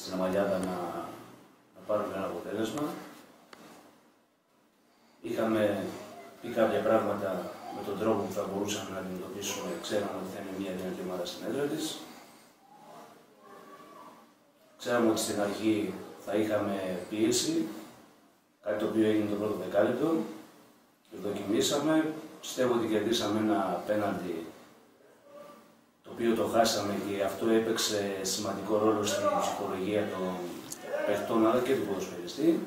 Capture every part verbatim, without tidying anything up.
στην Αμαλιάδα να, να πάρουμε ένα αποτέλεσμα. Είχαμε πει κάποια πράγματα με τον τρόπο που θα μπορούσαμε να αντιμετωπίσουμε. Ξέραμε ότι θα είναι μια δυνατή ομάδα στην έδρα της. Ξέραμε ότι στην αρχή θα είχαμε πίεση, κάτι το οποίο έγινε το πρώτο δεκάλεπτο. Δοκιμήσαμε. Πιστεύω ότι κερδίσαμε ένα πέναλτι το οποίο το χάσαμε και αυτό έπαιξε σημαντικό ρόλο στην ψυχολογία των παιχτών αλλά και του ποδοσφαιριστή.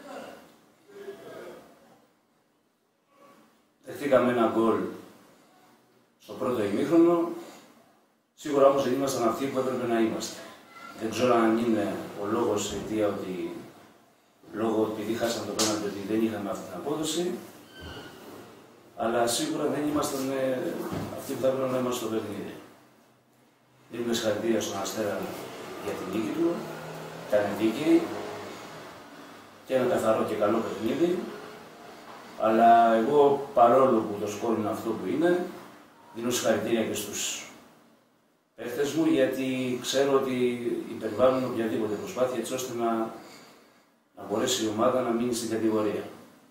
Δεχτήκαμε ένα γκολ στο πρώτο ημίχρονο. Σίγουρα όμως δεν ήμασταν αυτοί που έπρεπε να είμαστε. Δεν ξέρω αν είναι ο λόγος αιτία ότι λόγω επειδή χάσαμε το πέναλτι ότι δεν είχαμε αυτή την απόδοση. Αλλά σίγουρα δεν ήμασταν ε, αυτοί που θα έπρεπε να είμαστε στο παιχνίδι. Δίνουμε συγχαρητήρια στον Αστέρα για την νίκη του. Ήταν δίκαιη και ένα καθαρό και καλό παιχνίδι. Αλλά εγώ παρόλο που το σκόρ είναι αυτό που είναι, δίνω συγχαρητήρια και στους παίχτες μου γιατί ξέρω ότι υπερβάλλουν οποιαδήποτε προσπάθεια έτσι ώστε να, να μπορέσει η ομάδα να μείνει στην κατηγορία.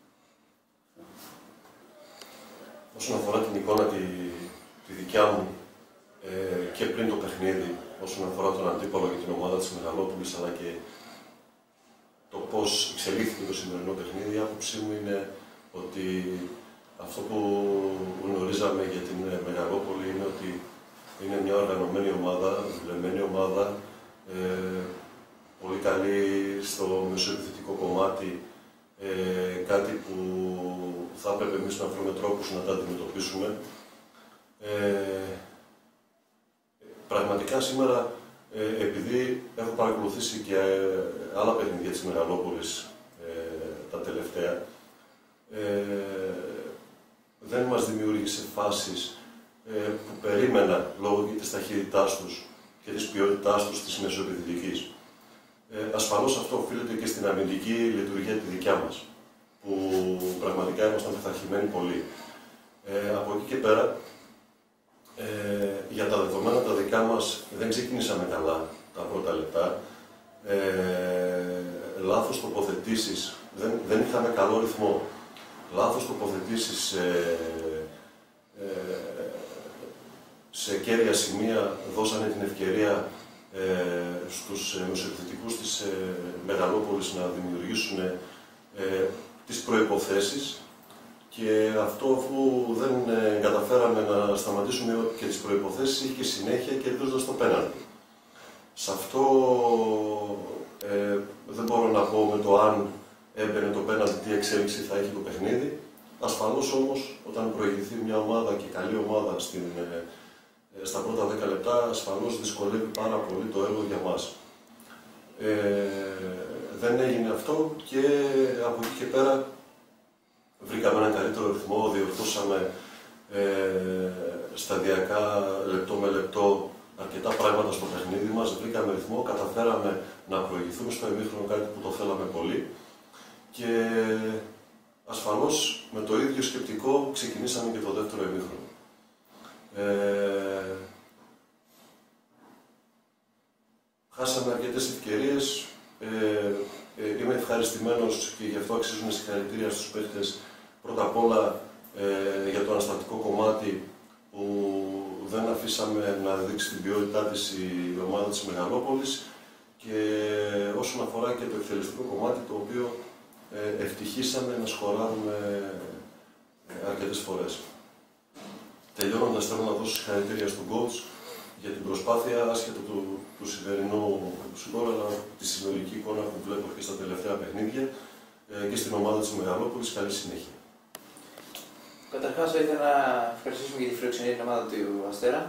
Όσον αφορά την εικόνα τη, τη δικιά μου ε, και πριν το παιχνίδι, όσον αφορά τον αντίπαλο για την ομάδα της Μεγαλόπουλης, αλλά και το πώς εξελίχθηκε το σημερινό παιχνίδι, η άποψή μου είναι ότι αυτό που γνωρίζαμε για την Μεγαλόπολη είναι ότι είναι μια οργανωμένη ομάδα, δουλεμένη ομάδα, ε, πολύ καλή στο μεσοεπιθετικό κομμάτι, Ε, κάτι που θα έπρεπε εμείς να βρούμε τρόπους να τα αντιμετωπίσουμε. Ε, πραγματικά σήμερα, ε, επειδή έχω παρακολουθήσει και ε, άλλα παιχνίδια της Μεγαλόπολης ε, τα τελευταία, ε, δεν μας δημιούργησε φάσεις ε, που περίμενα λόγω και της ταχύτητάς τους και της ποιότητάς τους της μεσοεπιθετικής. Ε, ασφαλώς αυτό οφείλεται και στην αμυντική λειτουργία τη δικιά μας, που πραγματικά ήμασταν πειθαρχημένοι πολύ. Ε, από εκεί και πέρα, ε, για τα δεδομένα τα δικά μας δεν ξεκινήσαμε καλά τα πρώτα λεπτά. Ε, λάθος τοποθετήσεις, δεν, δεν είχαμε καλό ρυθμό. Λάθος τοποθετήσεις ε, ε, σε κέρια σημεία δώσανε την ευκαιρία Ε, στους ε, μεσοεπιθετικούς της ε, Μεγαλόπολης να δημιουργήσουν ε, τις προϋποθέσεις και αυτό αφού δεν ε, καταφέραμε να σταματήσουμε και τις προϋποθέσεις είχε συνέχεια κερδίζοντας το πέναλτι. Σε αυτό ε, δεν μπορώ να πω με το αν έμπαινε το πέναλτι τι εξέλιξη θα έχει το παιχνίδι. Ασφαλώς όμως όταν προηγηθεί μια ομάδα και καλή ομάδα στην ε, στα πρώτα δέκα λεπτά ασφαλώς δυσκολεύει πάρα πολύ το έργο για μας. Ε, δεν έγινε αυτό και από εκεί και πέρα βρήκαμε έναν καλύτερο ρυθμό, διορθώσαμε ε, σταδιακά, λεπτό με λεπτό, αρκετά πράγματα στο παιχνίδι μας, βρήκαμε ρυθμό, καταφέραμε να προηγηθούμε στο ημίχρονο, κάτι που το θέλαμε πολύ και ασφαλώς με το ίδιο σκεπτικό ξεκινήσαμε και το δεύτερο ημίχρονο. Ε, χάσαμε αρκετές ευκαιρίες. Ε, ε, είμαι ευχαριστημένος και γι' αυτό αξίζουν συγχαρητήρια στους παίχτες. Πρώτα απ' όλα ε, για το αναστατικό κομμάτι που δεν αφήσαμε να δείξει την ποιότητά της η ομάδα της Μεγαλόπολης και όσον αφορά και το εκτελεστικό κομμάτι το οποίο ε, ευτυχήσαμε να σκοράρουμε ε, αρκετές φορές. Τελειώνοντας, θέλω να δώσω συγχαρητήρια στον coach για την προσπάθεια, άσχετο του, του σημερινού σκορ, αλλά τη συνολική εικόνα που βλέπω και στα τελευταία παιχνίδια ε, και στην ομάδα της Μεγαλόπολης. Καλή συνέχεια. Καταρχάς, θα ήθελα να ευχαριστήσουμε για τη φιλοξενία την ομάδα του Αστέρα.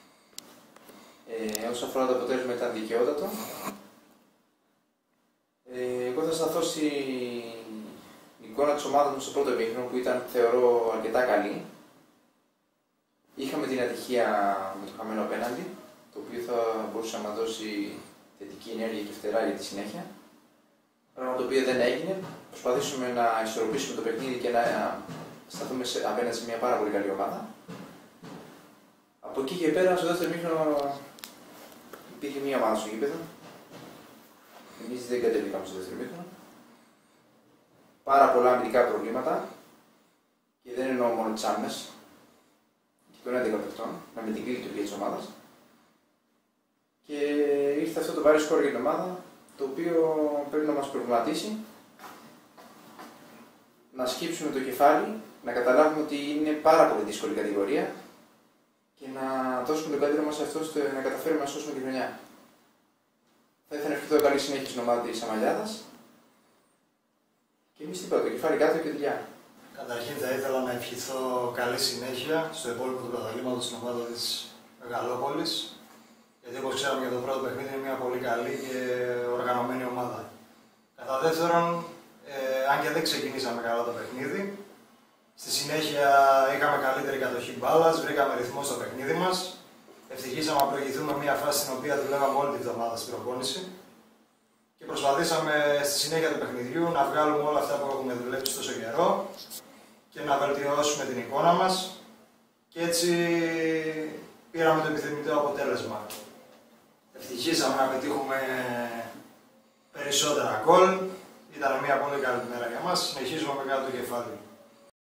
Ε, όσον αφορά το αποτέλεσμα, ήταν δικαιότατο. Ε, εγώ θα σταθώ στην εικόνα της ομάδας μου στο πρώτο ημίχρονο που ήταν, θεωρώ, αρκετά καλή. Είχαμε την ατυχία με το χαμένο απέναντι, το οποίο θα μπορούσε να μας δώσει θετική ενέργεια και φτερά για τη συνέχεια. Πράγμα το οποίο δεν έγινε. Προσπαθήσουμε να ισορροπήσουμε το παιχνίδι και να σταθούμε σε, απέναντι σε μια πάρα πολύ καλή ομάδα. Από εκεί και πέρα, στο δεύτερο ημίχρονο υπήρχε μια ομάδα στο γήπεδο. Εμείς δεν κατεβήκαμε στο δεύτερο ημίχρονο. Πάρα πολλά αμυντικά προβλήματα. Και δεν εννοώ μόνο τις άμυνες και των έντεκα παιχτών, με αμυντική λειτουργία της ομάδας. Και ήρθε αυτό το βαρύ σκορ για την ομάδα, το οποίο πρέπει να μας προβληματίσει, να σκύψουμε το κεφάλι, να καταλάβουμε ότι είναι πάρα πολύ δύσκολη κατηγορία και να δώσουμε τον καλύτερο μας σε αυτό ώστε να καταφέρουμε να σώσουμε τη χρονιά. Θα ήθελα να ευχηθώ καλή συνέχεια στην ομάδα της Αμαλιάδας και εμείς τίποτα, το κεφάλι κάτω και δουλειά. Καταρχήν θα ήθελα να ευχηθώ καλή συνέχεια στο υπόλοιπο του πρωταθλήματος στην ομάδα της Μεγαλόπολης. Γιατί όπως ξέραμε για το πρώτο παιχνίδι είναι μια πολύ καλή και οργανωμένη ομάδα. Κατά δεύτερον, ε, αν και δεν ξεκινήσαμε καλά το παιχνίδι, στη συνέχεια είχαμε καλύτερη κατοχή μπάλας, βρήκαμε ρυθμό στο παιχνίδι μας. Ευτυχήσαμε να προηγηθούμε μια φάση στην οποία δουλεύαμε όλη τη βδομάδα στην προπόνηση. Και προσπαθήσαμε στη συνέχεια του παιχνιδιού να βγάλουμε όλα αυτά που έχουμε δουλέψει τόσο καιρό και να βελτιώσουμε την εικόνα μας. Και έτσι πήραμε το επιθυμητό αποτέλεσμα. Ευτυχήσαμε να πετύχουμε περισσότερα γκολ. Ήταν μια πολύ καλή μέρα για μας. Συνεχίζουμε με κάτω το κεφάλι.